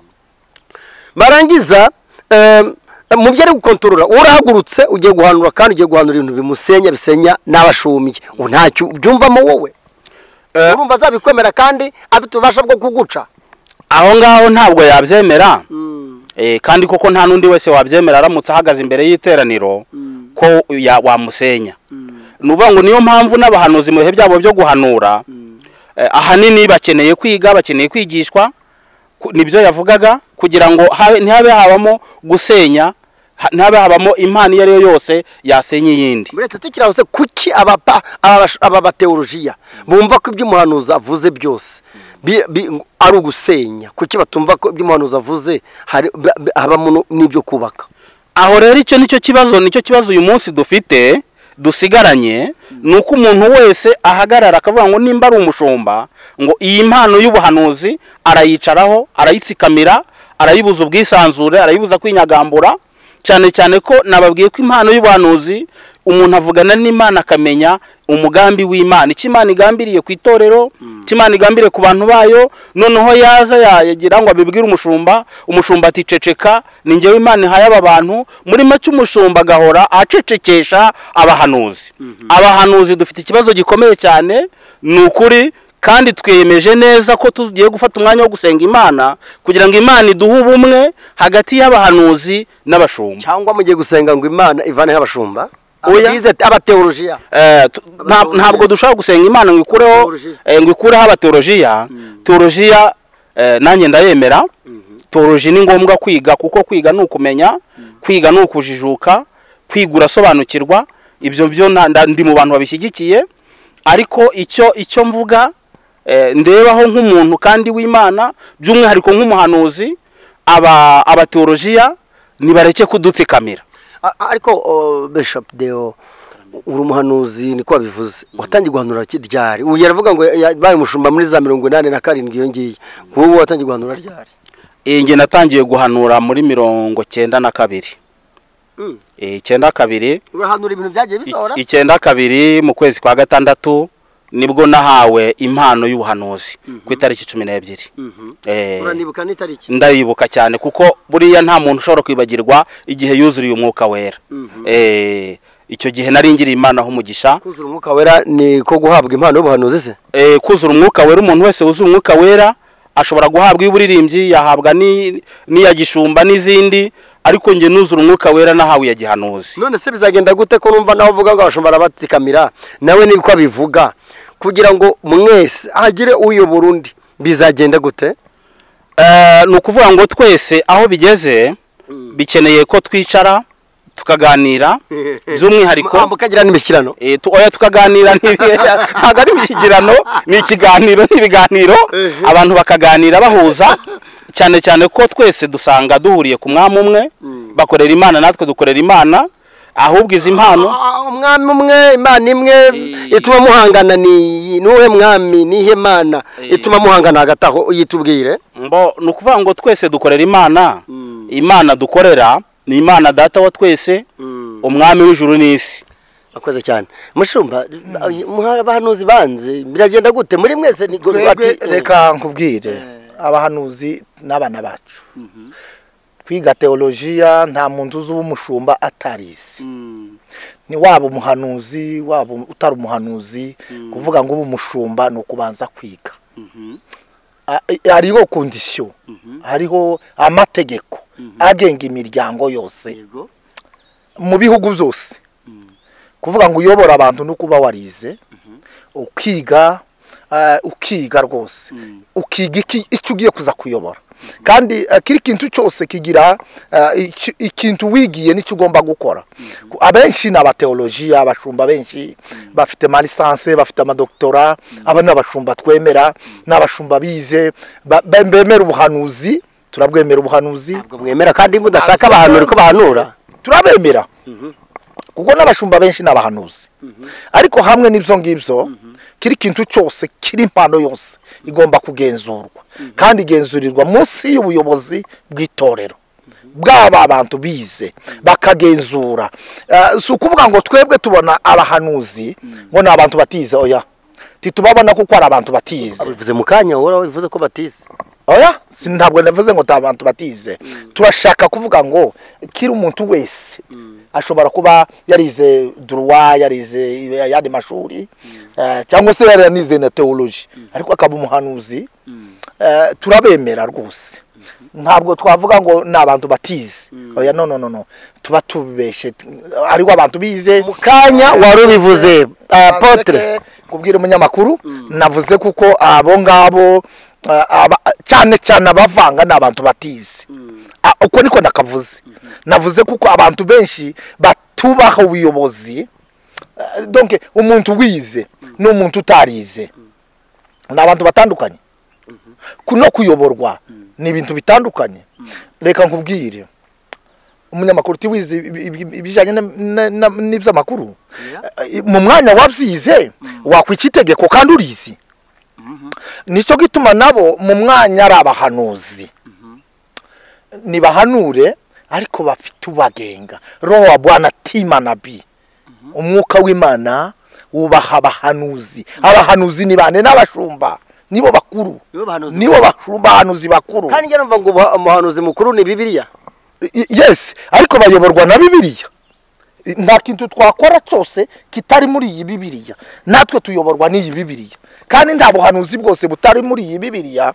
Barangiza mu byo ari gukontorora urahagurutse ugiye guhanura, kandi ugiye guhanura ibintu bimusenya bisenya n'abashumiye, ntacyo byumvamo wowe. Urumva azabikwemera kandi afite ububasha bwo kuguca aho ngaho? Ntabwo yabyemera. Eh, kandi koko nta nundi wese wabyemera aramutse ahagaze imbere y'iteraniro ko wamusenya. Nuvuga ngo niyo mpamvu n'abahanuzi mu bihe byabo byo guhanura ahanini bakeneye kwiga, bakeneye kwigishwa, nibyo yavugaga, kugira ngo ntihabe habamo gusenya, ntihabe habamo impano iyo ariyo yose yasenye iyindi. Muretse tukiraho se kuki abapa aba bateolojiya bumva ko ibyo umuhanuzi avuze byose ari ugusenya? Kuki batumva ko ibyo umuhanuzi avuze habamo n'ibyo kubaka? Aho rero icyo nicyo kibazo, nicyo kibazo uyu munsi dufite dusigaranye, nuko umuntu wese ahagarara akavuga ngo nimba ari umushumba ngo iyi mpano y'ubuhanuzi arayicaraho, arayitsikamira, arayibuza ubwisanzure, arayibuza kwinyagambura, cyane cyane ko nababwiye ko impano y'ubuhanuzi umuntu avugana n'Imana akamenya umugambi w'Imana, icyo Imana igambiriye ku itorero, icyo Imana igambiriye ku bantu bayo. Noneho yaza yagira ngo abibwire umushumba, umushumba aticeceka, ni njyewe Imana ihaye aba bantu. Muri make umushumba agahora acecekesha abahanuzi. Abahanuzi dufite ikibazo gikomeye cyane, ni ukuri, kandi twiyemeje neza ko tugiye gufata umwanya wo gusenga Imana kugira ngo Imana iduhe ubumwe hagati y'abahanuzi n'abashumba. Cyangwa mugiye gusenga ngo Imana ivane y'abashumba? abize abateologiya Eh, tu- nta- ntabwo dushobora gusenga imana ngo ikureho Teologiya. eh, ngo ikureho abateologiya teologiya eh, nanjye ndayemera teologiya ni ngombwa kwiga kuko kwiga ni ukumenya kwiga ni ukujijuka kwiga urasobanukirwa ibyo byo na- nda- ndi mu bantu babishyigikiye ariko icyo icyo mvuga eh, ndebaho nk'umuntu kandi w'Imana by'umwihariko nk'umuhanuzi aba abateologiya nibareke kudutsikamira. A- ariko o, Bishop Deo uri umuhanuzi niko wabivuze watangiye guhanura ryari ubu yaravuga ngo yabaye umushumba muri za mirongo inani na karindwi iyo ngiye wowe watangiye guhanura ryari Eh, nge natangiye guhanura muri mirongo cyenda na kabiri Mm. Eh, icyenda kabiri urahanura ibintu byagiye bisohora I- icyenda kabiri mu kwezi kwa gatandatu nibwo nahawe impano y'ubuhanuzi ku itariki cumi n'ebyiri. Mhm. Eh, uranibuka n'itariki ndayibuka cyane kuko buriya nta muntu ushobora kwibagirwa igihe yuzuriye umwuka wera. Mhm. Eh, icyo gihe nari ngiriye imana aho umugisha. kuzura umwuka wera ni ko guhabwa impano y'ubuhanuzi se Eh, kuzura umwuka wera umuntu wese wuzura umwuka wera ashobora guhabwa iy'uburirimbyi yahabwa ni n'iya gishumba n'izindi ariko nge nuzura umwuka wera nahawe ya gihanuzi. none se bizagenda gute ko numva naho uvuga ngo abashumba batsikamira nawe niko abivuga kugira ngo mwese hagire uyobora undi bizagenda gute Eh, ni ukuvuga ngo twese aho bigeze bikeneye ko twicara tukaganira by'umwihariko mukagira n'imishyikirano eh, tu- oya tukaganira ntibi- ntabwo ari imishyikirano ni ikiganiro n'ibiganiro abantu bakaganira bahuza cyane cyane ko twese dusanga duhuriye ku mwami umwe bakorera imana natwe dukorera imana ahubwo izi mpano Ah, umwami umwe imana imwe Eh. ituma muhangana ni nuhe mwami nihe mana Eh. ituma muhangana hagati aho yitubwire mbo ni ukuvuga ngo twese dukorera imana imana dukorera ni imana data wa twese umwami w'ijuru n'isi. akoze cyane mushumba muhara abahanuzi banze biragenda gute muri mwese ni twebwe reka nkubwire abahanuzi n'abana bacu kwiga teologiya nta muntu uzi umushumba atarize ni waba umuhanuzi waba utari umuhanuzi kuvuga ngo ube umushumba ni ukubanza kwiga A- hariho kondisiyo hariho amategeko agenga imiryango yose mu bihugu byose kuvuga ngo uyobora abantu no kuba warize ukiga eh, ukiga rwose ukiga iki- icyo ugiye kuza kuyobora kandi eh, kiri kintu cyose kigira eh, iki- ikintu wigiye nicyo ugomba gukora abenshi ni abateologiya abashumba benshi bafite ma lisanse bafite amadoktora aba ni abashumba twemera ni abashumba bize ba- ba- bemera ubuhanuzi turabwemera ubuhanuzi ntabwo mwemera kandi mudashaka abahanura ko bahanura turabemera kuko n'abashumba benshi n'abahanuzi ariko hamwe n'ibyo ngibyo kiri kintu cyose kiri impano yose igomba kugenzurwa kandi igenzurirwa munsi y'ubuyobozi bw'itorero bw'aba abantu bize bakagenzura. Eh, si ukuvuga ngo twebwe tubona abahanuzi ngo ni abantu batize oya titubabona kuko ari abantu batize bivuze mu kanya wowe bivuze ko batize oya si ntabwo navuze ngo ta abantu batize turashaka kuvuga ngo kiri umuntu wese ashobora kuba yarize droit yarize yandi mashuri eh, cyangwa se yaranize na theology ariko akaba umuhanuzi eh, turabemera rwose ntabwo twavuga ngo ni abantu batize oya no no no no tuba tubeshe ariko abantu bize mu kanya wari ubivuze apotre kubwira umunyamakuru navuze kuko abo ngabo uh, aba- cyane cyane abavanga n'abantu batize Ah, uko niko nakavuze navuze kuko abantu benshi batubaha ubuyobozi uh, donc umuntu wize n'umuntu utarize ni abantu batandukanye kuno kuyoborwa ni ibintu bitandukanye reka nkubwire umunyamakuru uti wize ibijyanye n'iby'amakuru mu mwanya wabyize wakwica itegeko kandi urizi nicyo gituma nabo mu mwanya ari abahanuzi nibahanure ariko bafite ubagenga roho wa bwana tima nabi umwuka w'imana wubaha abahanuzi abahanuzi ni bane n'abashumba nibo bakuru nibo bahanuzi bakuru kandi njye numva ngo umuhanuzi mukuru ni bibiliya yes ariko bayoborwa na bibiliya nta kintu twakora cyose kitari muri iyi bibiliya natwe tuyoborwa n'iyi bibiliya kandi nta buhanuzi bwose butari muri iyi bibiliya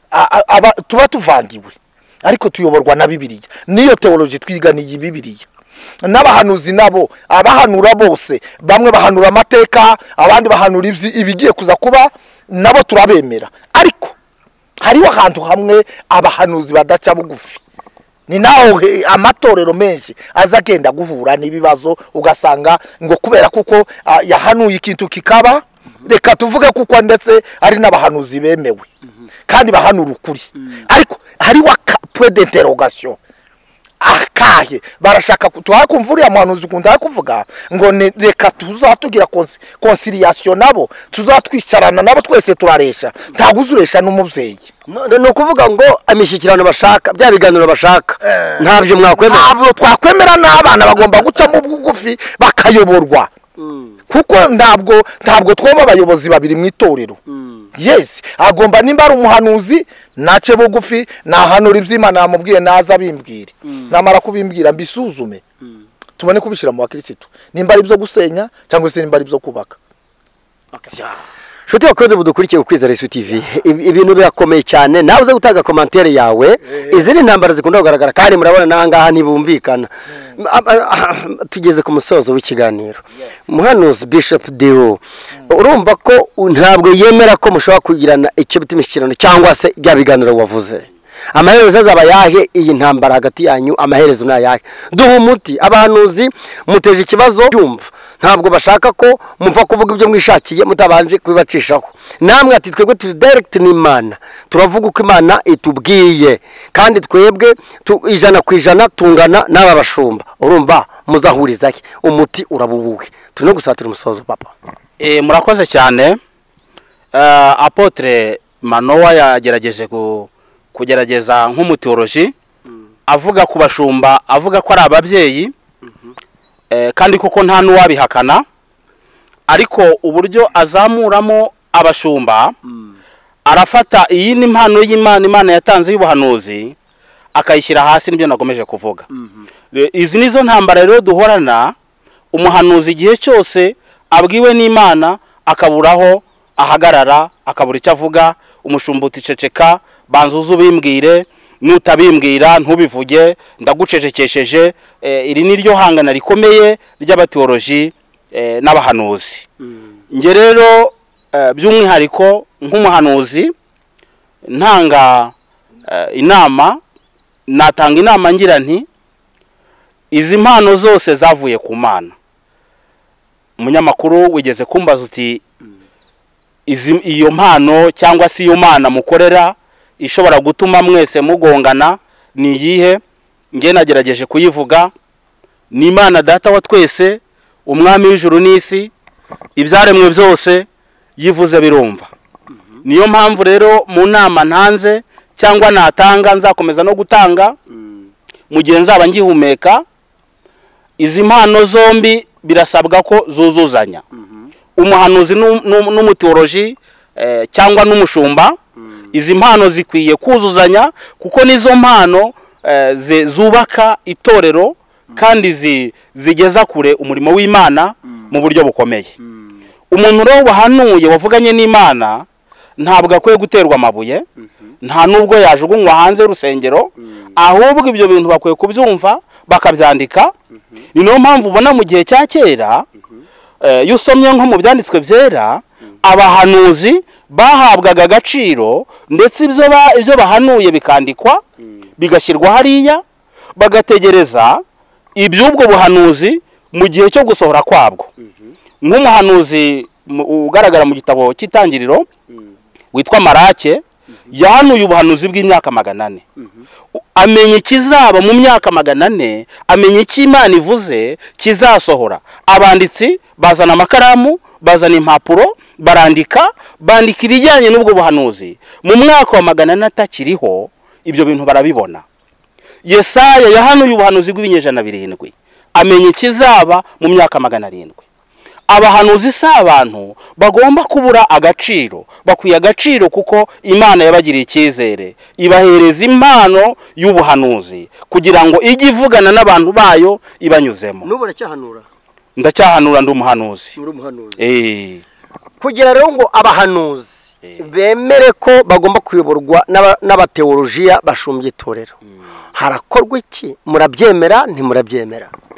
tuba tuvangiwe ariko tuyoborwa na bibiliya niyo teology twiga n'iyi bibiliya n'abahanuzi nabo abahanura bose bamwe bahanura amateka abandi bahanura ibigiye kuza kuba nabo turabemera ariko hariho ahantu hamwe abahanuzi badaca bugufi ni naho amatorero menshi azagenda guhura n'ibibazo ugasanga ngo kubera kuko yahanuye ikintu kikaba reka tuvuge kuko ndetse ari n'abahanuzi bemewe kandi bahanura ukuri ariko hariho point d'interrogation akahe barashaka tuhakumva uriya muhanuzi ukunda kuvuga ngo reka tuzatugira conciliation nabo tuzatwicarana nabo twese turaresha ntaguzuresha n'umubyeyi no kuvuga ngo amishikirano bashaka bya biganiro bashaka ntabyo mwakwemera ntabwo twakwemera n'abana bagomba guca mu bugufi bakayoborwa kuko ntabwo ntabwo twaba abayobozi babiri mu itorero yes agomba nimba ari umuhanuzi nace bugufi nahanura iby'Imana yamubwiye naza bimbwire namara kubimbwira mbisuzume tubone kubishira mu bakristo nimba ari byo gusenya cyangwa se nimba ari byo kubaka Shuti wakoze budukurikiye ukwizera Yesu T V ibintu birakomeye cyane nawe uze gutanga commentaire yawe izindi ntambara zikunda kugaragara kandi murabona nangaha ntibumvikana tugeze ku musozo w'ikiganiro Muhanuzi Bishop Deo urumva ko ntabwo yemera ko mushobora kugirana icyo bitimishikirano cyangwa se bya biganiro wavuze amaherezo azaba yahe iyi ntambara hagati yanyu amaherezo nayahe duha umuti abahanuzi muteje ikibazo cyumva ntabwo bashaka ko mupfa kuvuga ibyo mwishakiye mutabanje kubibacishaho namwe ati twebwe turi direct n'Imana turavuga uko Imana itubwiye kandi twebwe ijana ku ijana tungana n'aba bashumba urumva muzahuriza ki umuti urabubuwe turi no gusatira umusozo papa eh murakoze cyane uh, Apotre Manowa yagerageje ku kugerageza nk'umuteoloji avuga ku bashumba avuga ko ari ababyeyi eh kandi koko nta nuwabihakana ariko uburyo azamuramo abashumba arafata iyi ni impano y'Imana Imana yatanze y'ubuhanuzi akayishyira hasi nibyo nakomeje kuvuga izi nizo ntambara rero duhorana umuhanuzi igihe cyose abwiwe n'Imana akaburaho ahagarara akabura icyo avuga umushumba uticeceka banzuzu bimbwire nutabimbwira ntubivuge ndagucecekesheje iri ni ryo hangana rikomeye ry'abateoloji n'abahanuzi nge rero by'umwihariko nk'umuhanuzi ntanga inama natanga inama ngira nti izi mpano zose zavuye ku Mana umunyamakuru wigeze kumbaza uti iyo mpano cyangwa se iyo Mana mukorera ishobora gutuma mwese mugongana ni yihe nge nagerageje kuyivuga ni Imana data wa twese umwami w'ijuru n'isi ibyaremwe byose yivuze birumva niyo mpamvu rero mu nama ntanze cyangwa natanga nzakomeza no gutanga mu gihe nzaba ngihumeka izi mpano zombi birasabwa ko zuzuzanya umuhanuzi n'umuteoloji cyangwa n'umushumba izi mpano zikwiye kuzuzanya kuko nizo mpano zubaka itorero kandi zigeza kure umurimo w'Imana mu buryo bukomeye umuntu rero wahanuye wavuganye n'Imana ntabwo akwiye guterwa amabuye nta nubwo yajugunywa hanze y'urusengero ahubwo ibyo bintu bakwiye kubyumva bakabyandika ni niyo mpamvu ubona mu gihe cya kera iyo usomye nko mu byanditswe byera abahanuzi bahabwaga agaciro ndetse ibyo ibyo bahanuye bikandikwa bigashyirwa hariya bagategereza iby'ubwo buhanuzi mu gihe cyo gusohora kwabwo nk'umuhanuzi ugaragara mu gitabo cy'itangiriro witwa Marake yahanuye ubuhanuzi bw'imyaka magana ane amenya ikizaba mu myaka magana ane amenya icyo Imana ivuze kizasohora abanditsi bazana amakaramu bazana impapuro barandika bandika ibijyanye n'ubwo buhanuzi mu mwaka wa magana ane atakiriho ibyo bintu barabibona Yesaya yahanuye ubuhanuzi bw'ibinyejana birindwi amenya ikizaba mu myaka magana arindwi abahanuzi si abantu bagomba kubura agaciro bakwiye agaciro kuko Imana yabagiriye icyizere ibahereza impano y'ubuhanuzi kugira ngo ijye ivugana n'abantu bayo ibanyuzemo n'ubu ndacyahanura ndacyahanura ndi umuhanuzi muri umuhanuzi eh kugira rero ngo abahanuzi bemere ko bagomba kuyoborwa n'abateolojiya bashumbye itorero harakorwa iki murabyemera ntimurabyemera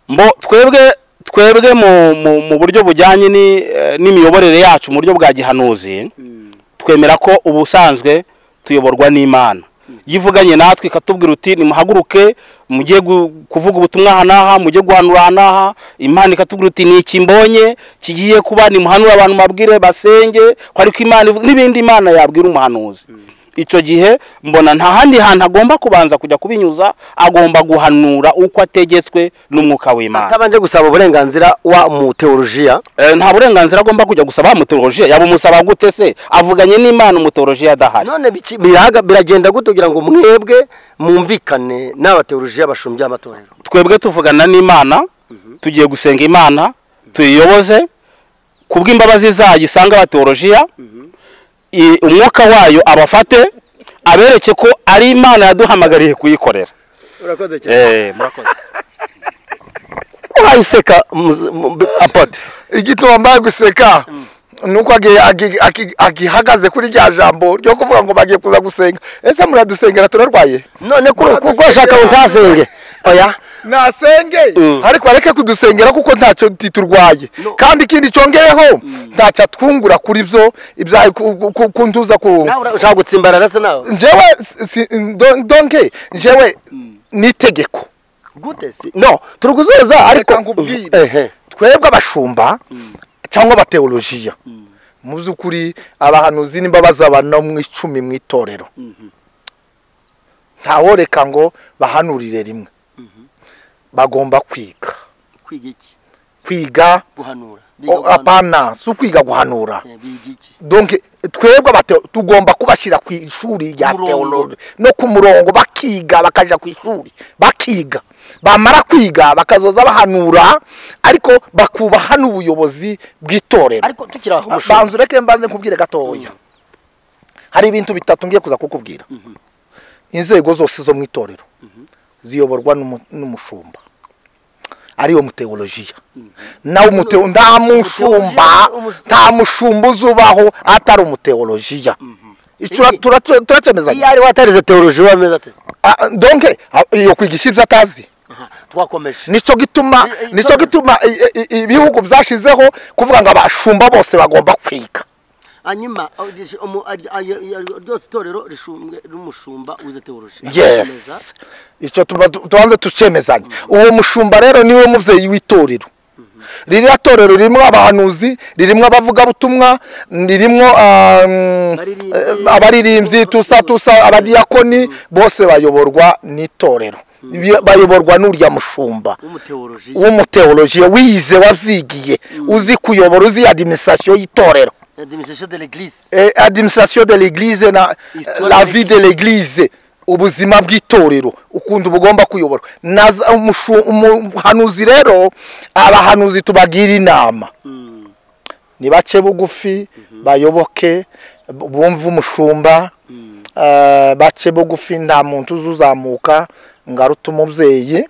mbo twebwe twebwe mu mu- mu buryo bujyanye ni- eh, n'imiyoborere yacu mu buryo bwa gihanuzi twemera ko ubusanzwe tuyoborwa n'Imana yivuganye natwe ikatubwira uti nimuhaguruke mugiye gu- kuvuga ubutumwa aha n'aha mugiye guhanura aha n'aha. Imana ikatubwira uti ni iki mbonye kigiye kuba, nimuhanure abantu mabwire basenge ko ariko Imana ivuga, n'ibindi Imana yabwira umuhanuzi. Icyo gihe mbona nta handi hantu agomba kubanza kujya kubinyuza, agomba guhanura uko ategetswe n'umwuka w'Imana atabanje gusaba uburenganzira wa mu teolojiya. Eh, nta burenganzira agomba kujya gusaba mu teolojiya. Yaba umusaba gute se avuganye n'Imana mu teolojiya adahari? None biki- biraga- biragenda gute kugira ngo mwebwe mumvikane n'abateolojiya bashumbye amatorero? Twebwe tuvugana n'Imana, tugiye gusenga Imana tuyiyoboze kubw'imbabazi zayo isanga abateolojiya, i- umwuka wayo abafate abereke ko ari Imana yaduhamagariye kuyikorera. Urakoze cyane. Eh, murakoze. Wayiseka apotre. igituma mbaye guseka nuko agi- agi- agi- agihagaze kuri rya jambo ryo kuvuga ngo bagiye kuza gusenga. Ese muradusengera turarwaye? None kuko ashaka utasenge. Oya. Nasenge ariko areke kudusengera kuko ntacyo titurwaye. Kandi ikindi cyongeyeho ntacyo twungura kuri byo ibya kuntuza ku Nawe ushaka gutsimbarara se nawe? njewe si- don- donke njewe nitegeko. Gute si? No, turuguzoza ariko Reka nkubwire. ehe. Twebwe abashumba cyangwa abateolojiya mu by'ukuri abahanuzi n'imbabazi abantu mu icumi mu itorero ntaworeka ngo bahanurire rimwe, bagomba kwiga Kwiga iki? kwiga Guhanura. o- apana si ukwiga guhanura. Biga iki? donc twebwe abate- tugomba kubashyira ku ishuri rya Murongo. teoloji no ku murongo bakiga bakaja ku ishuri bakiga, bamara kwiga bakazoza bahanura ariko bakubaha n'ubuyobozi bw'itorero. Ariko tukira aho banzu reke mbanze nkubwire gatoya, hari ibintu bitatu ngiye kuza kukubwira. Inzego zose zo mu itorero ziyoborwa n'umu- n'umushumba ariyo muteolojiya. Nawe umuteo nta mushumba nta mushumba uzubaho atari umuteolojiya. Icyo tura- tura- turacemezanya. Iyo ari watarize teolojiya wameze ateze. Ah, donc ah, iyo kwigisha ibyo atazi Twakomeje. nico gituma I- i- nico gituma i- i- ibihugu byashizeho kuvuga ngo abashumba bose bagomba kwiga. Hanyuma ryose itorero rishumbwe n'umushumba wize teolojiya. Yes, icyo tuba tubanze tucemezanya. Uwo mushumba rero niwe muvyeyi w'itorero. Ririya torero ririmo abahanuzi, ririmo abavugabutumwa, ririmo um, Baririmbyi. abaririmbyi, tusa tusa abadiyakoni, bose bayoborwa n'itorero. Bi- bayoborwa n'urya mushumba W'umuteolojiya. w'umuteolojiya wize wavyigiye, uzi kuyobora, uzi administration y'itorero. Administration de l'église. Eh, administration de l'église na Histoire la de vie de l'église, ubuzima bw'itorero ukunda bugomba kuyobora. Naza umushu- umuhanuzi rero, abahanuzi tubagira inama ni bace bugufi, bayoboke, bumva umushumba, eh, bace bugufi, nta muntu uzuzamuka ngaruta umubyeyi.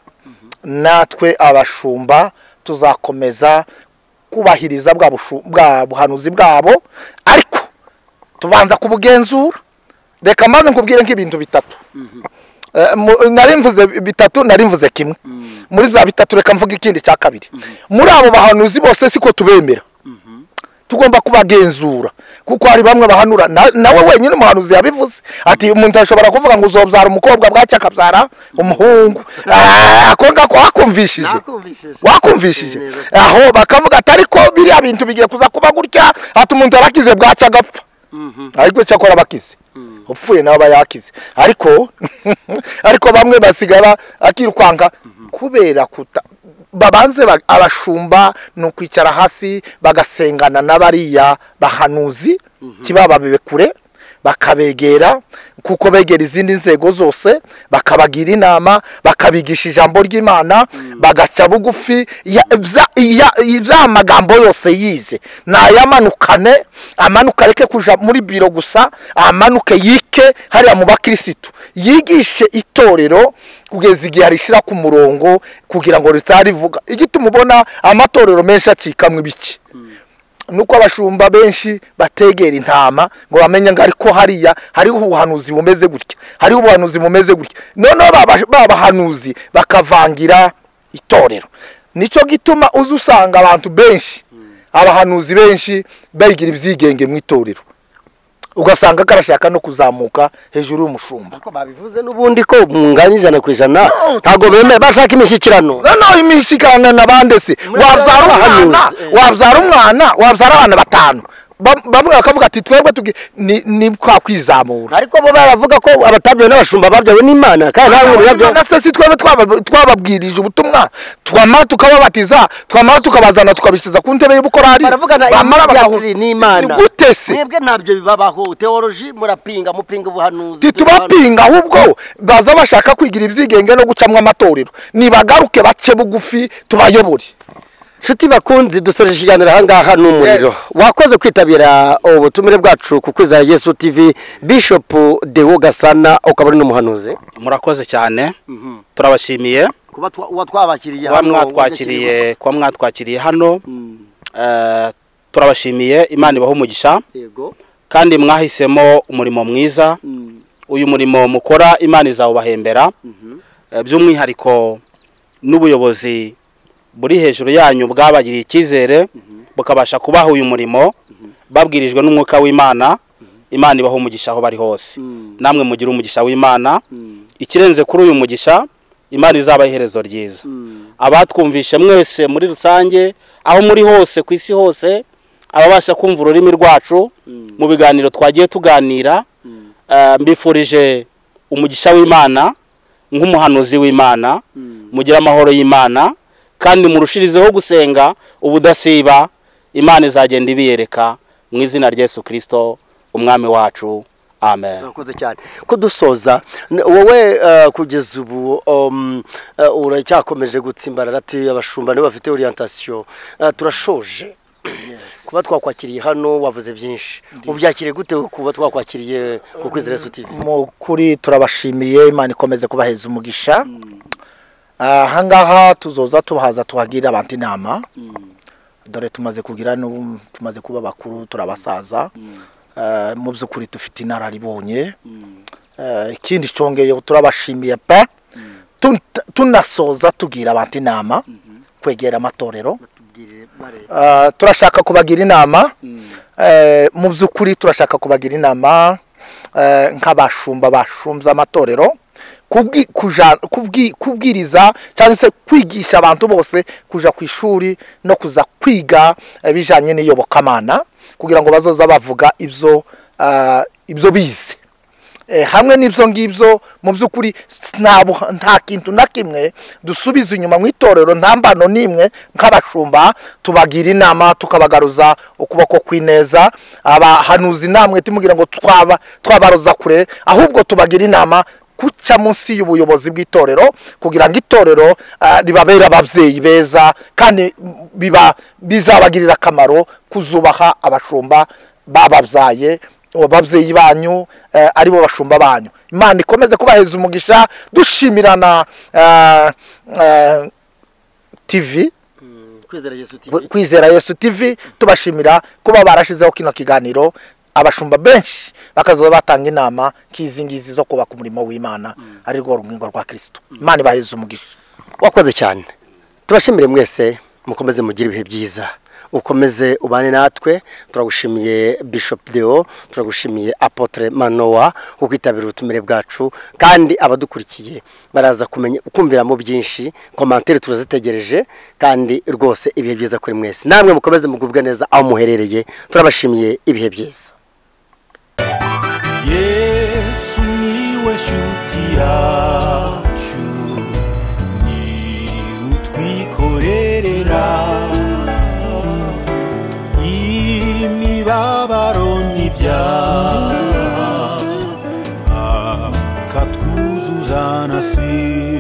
Natwe abashumba tuzakomeza kubahiriza bwa bushu- bwa buhanuzi bwabo, ariko tubanza kubugenzura. Reka maze nkubwire nk'ibintu bitatu. Eh, mu- nari mvuze bitatu, nari mvuze kimwe. Muri za bitatu reka mvuga ikindi cya kabiri. Muri abo bahanuzi bose siko tubemera, tugomba kubagenzura kuko hari bamwe bahanura na- nawe wenyine umuhanuzi yabivuze ati umuntu ashobora kuvuga ngo uzobyara umukobwa bwacya akabyara umuhungu. Ah, ako ngako wakumvishije Nakumvishije. wakumvishije Neza. aho bakavuga ati ariko biriya bintu bigiye kuza kuba gutya, ati umuntu yarakize bwacya agapfa. Ariko cyakora bakize upfuye nawe aba yakize, ariko ariko bamwe basigara akirukwanga kubera kuta babanze ba- abashumba no kwicara hasi bagasengana n'abariya bahanuzi kibababe kure, bakabegera kuko begera izindi nzego zose, bakabagira inama, bakabigisha ijambo ry'Imana, bagaca bugufi ya- bya- ya- ibya magambo yose yize nayamanukane, amanuka areke kuja muri biro gusa, amanuke yike hariya mu bakirisitu, yigishe itorero kugeza igihe arishira ku murongo kugira ngo ritarivuga. Igituma ubona amatorero menshi acikamwe ibiki nuko abashumba benshi bategera intama ngo bamenye ngo ariko hariya hariho ubuhanuzi bumeze gutya, hariho ubuhanuzi bumeze gutya, noneho baba babahanuzi bakavangira itorero. nico gituma uzi usanga abantu benshi abahanuzi benshi bayigira ibyigenge mu itorero ugasanga karashaka no kuzamuka hejuru y'umushumba ko babivuze n'ubundi ko munganye ijana ku ijana ntago bemeye bashaka imishyikirano no imishyikirano nabande se wabyara umwana wabyara umwana wabyara abana batanu bamwe bakavuga ati twebwe ni kwa kwizamura ariko bo baravuga ko abatabyo n'abashumba babyawe n'Imana kandi nta nkuru yabyo na se twebwe twababwirije ubutumwa twamara tukababatiza twamara tukabazana tukabishiza ku ntebe y'ubukorari baravugana n'Imana gute se mwebwe ntabyo bibabaho theology murapinga mupinga ubuhanuzi titubapinga ahubwo baza bashaka kwigira ibyigenge no gucamwa amatorero nibagaruke bace bugufi tubayobore Shuti bakunzi dusoje ikiganiro ahangaha n'umuriro yes. Wakoze kwitabira ubutumire bwacu ku Kwizera Yesu T V Bishop Deo Gasana ukabari n'umuhanuzi murakoze cyane mm -hmm. Turabashimiye kuba twabakiriye hano mwatwakiriye kwa mwatwakiriye hano mm. uh, turabashimiye Imana ibaho umugisha yego kandi mwahisemo umurimo mwiza mm. Uyu murimo mukora Imana izawubahembera mm -hmm. uh, by'umwihariko n'ubuyobozi buri hejuru yanyu bwabagiriye ikizere bukabasha kubaha uyu murimo babwirijwe n'umwuka w'Imana Imana ibaho umugisha aho bari hose namwe mugira umugisha w'Imana ikirenze kuri uyu mugisha Imana izaba iherezo ryiza abatwumvishe mwese muri rusange aho muri hose ku isi hose ababasha kumva ururimi rwacu mu biganiro twagiye tuganira mbifurije umugisha w'Imana nk'umuhanuzi w'Imana mugira amahoro y'Imana kandi murushirizeho gusenga ubudasiba Imana izagenda ibiyereka mu izina rya Yesu Kristo umwami wacu amen. Nakoze cyane ko dusoza wowe uh, kugeza ubu um, uh, uracyakomeje gutsimbarara ati abashumba ne bafite orientation uh, turashoje yes. Kuba twakwakiriye hano wavuze byinshi ubyakire gute kuba twakwakiriye ku Kwizera Yesu T V mu kuri turabashimiye Imana ikomeze kubaheza umugisha mm. Ahangaha tuzoza tuhaza tuhagira abantu inama mm. Dore tumaze kugira no tumaze kuba bakuru turabasaza mm. uh, mu byukuri dufite inararibonye mm. uh, ikindi cyongeye turabashimiye pe mm. tunasoza tugira abantu inama mm -hmm. kwegera amatorero uh, turashaka kubagira inama mm. uh, mu byukuri turashaka kubagira inama uh, nk'abashumba bashumza amatorero kubwi kuja kubwi kubwiriza cyangwa se kwigisha abantu bose kuja ku ishuri no kuza kwiga bijanye n'iyobokamana kugira ngo bazoza bavuga ibyo uh, ibyo bize eh, hamwe n'ibyo ngibyo mu byukuri nta kintu na kimwe dusubiza inyuma mu itorero ntambano nimwe nk'abashumba tubagira inama tukabagaruza ukuboko kwineza abahanuzi namwe timugira ngo twaba twabaroza kure ahubwo tubagira inama kuca munsi y'ubuyobozi bw'itorero kugira ngo itorero uh, ribabera abavyeyi beza kandi biba bizabagirira akamaro kuzubaha abashumba babavyaye abavyeyi banyu uh, ari bo bashumba banyu Imana ikomeze kubaheza umugisha dushimirana uh, uh, T V Kwizera Yesu T V Kwizera Yesu T V tubashimira kuba barashizeho kino kiganiro abashumba benshi bakazoba batanga inama kizingizi zo kubaka umurimo w'Imana mm. ari rwo rugingo rwa Kristo Imana mm. baheze umugisha wakoze cyane tubashimire mwese mukomeze mugira ibihe byiza ukomeze ubane natwe turagushimiye Bishop Deo turagushimiye Apotre Manoa ukwitabira ubutumire bwacu kandi abadukurikiye baraza kumenya ukumviramo byinshi commentaire turazitegereje kandi rwose ibihe byiza kuri mwese namwe mukomeze mugubwe neza aho muherereye turabashimiye ibihe byiza Yesu niwe shuti yacu ni utwikorerera imibabaro n'ibyaha akatwuzuza na si